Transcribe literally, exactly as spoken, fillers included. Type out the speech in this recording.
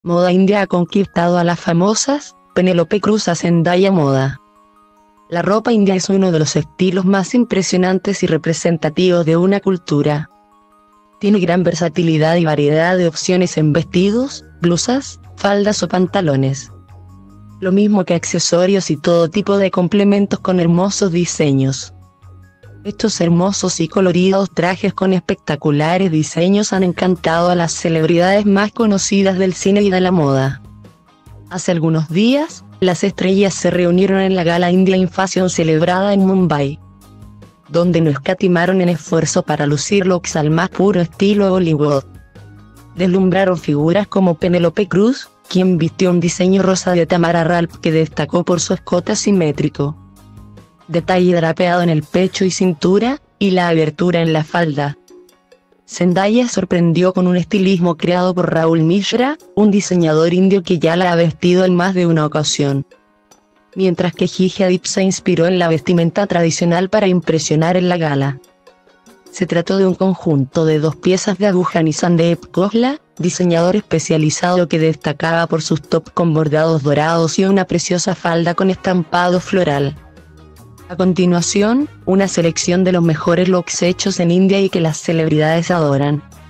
Moda india ha conquistado a las famosas Penélope Cruz a Zendaya Moda. La ropa india es uno de los estilos más impresionantes y representativos de una cultura. Tiene gran versatilidad y variedad de opciones en vestidos, blusas, faldas o pantalones. Lo mismo que accesorios y todo tipo de complementos con hermosos diseños. Estos hermosos y coloridos trajes con espectaculares diseños han encantado a las celebridades más conocidas del cine y de la moda. Hace algunos días, las estrellas se reunieron en la Gala India in Fashion celebrada en Mumbai, donde no escatimaron en esfuerzo para lucir looks al más puro estilo Hollywood. Deslumbraron figuras como Penélope Cruz, quien vistió un diseño rosa de Tamara Ralph que destacó por su escote asimétrico, detalle drapeado en el pecho y cintura, y la abertura en la falda. Zendaya sorprendió con un estilismo creado por Rahul Mishra, un diseñador indio que ya la ha vestido en más de una ocasión. Mientras que Gigi Hadid se inspiró en la vestimenta tradicional para impresionar en la gala. Se trató de un conjunto de dos piezas de Abhujani Sandeep Khosla, diseñador especializado que destacaba por sus tops con bordados dorados y una preciosa falda con estampado floral. A continuación, una selección de los mejores looks hechos en India y que las celebridades adoran.